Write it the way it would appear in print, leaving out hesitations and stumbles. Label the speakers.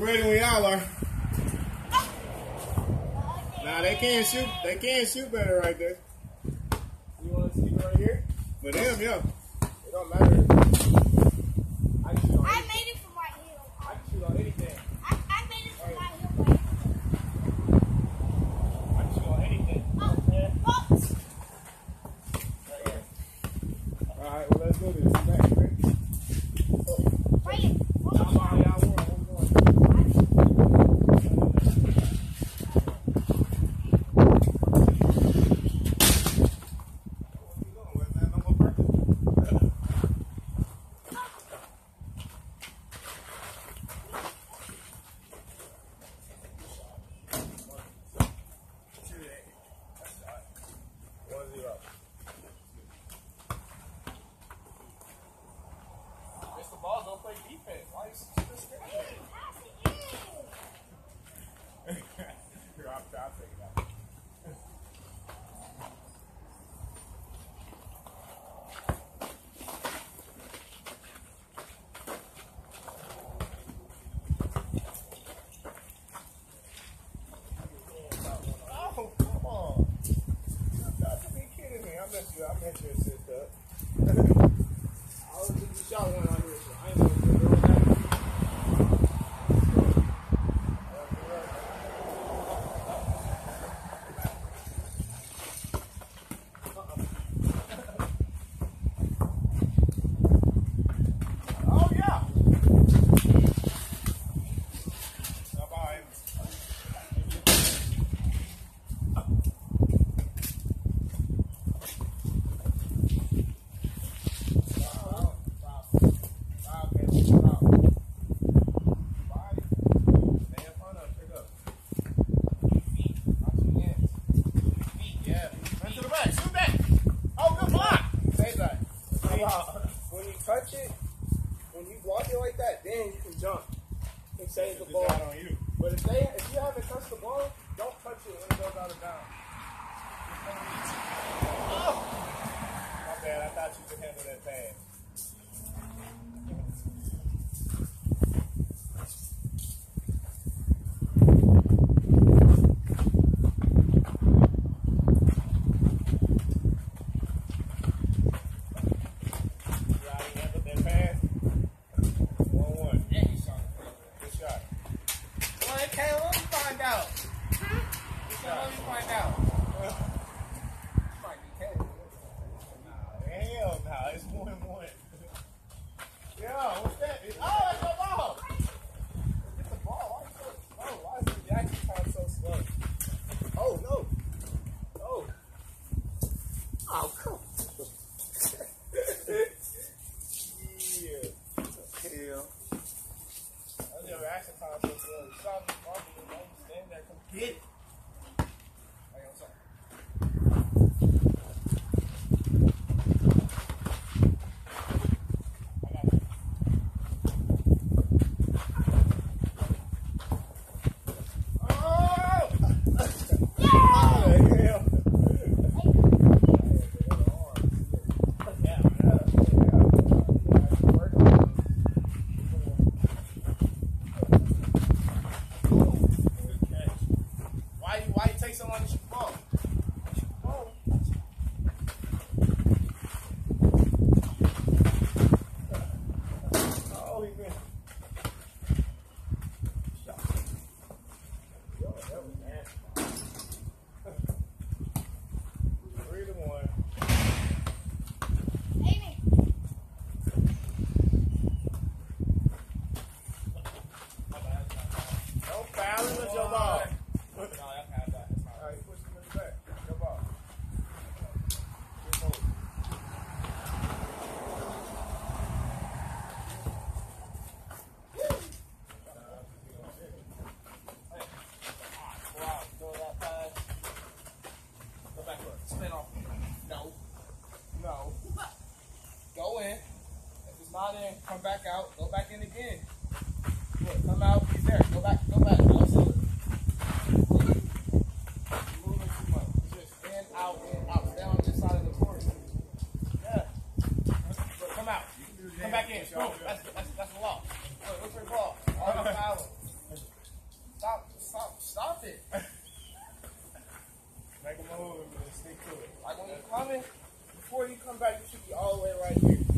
Speaker 1: I'm ready when y'all are. Nah, they can't shoot. They can't shoot better right there.
Speaker 2: You want to keep it right here?
Speaker 1: For them, yeah.
Speaker 2: It don't matter. I can shoot on
Speaker 3: I
Speaker 2: anything.
Speaker 3: made it from my heel.
Speaker 2: I can shoot on anything.
Speaker 3: I made it from my heel.
Speaker 2: I can shoot on anything. Right here. All right, well, let's do this. Back, Rick.
Speaker 3: Right here.
Speaker 2: Y'all know how y'all want. Balls don't play defense. Why are you still scared? Here, I'll take it out. Oh, come on. You got to be kidding me. I meant your sister. I was just a shot one on here. I ain't gonna do it that. Oh yeah. Bye-bye. When you touch it, when you block it like that, then you can jump and save the ball. On you. But if you haven't touched the ball, don't touch it when it goes out of bounds. Oh! My bad, I thought you could handle that pass. Get it. Hey, I'm sorry. Why you take so long to shoot the ball? Oh, he missed. Yo, that was nasty. 3-1.
Speaker 3: Amy.
Speaker 1: Don't foul him with your ball.
Speaker 2: No. Go in. If it's not in, come back out. Go back in again. Look, come out. He's there. Go back. Go back. I'll see it. You're moving too much. Just in, out, in, out. Stay on this side of the court. Yeah. Look, come out. Come back in. Boom. That's the law. Look, what's your ball? All the fouling. all the way right here.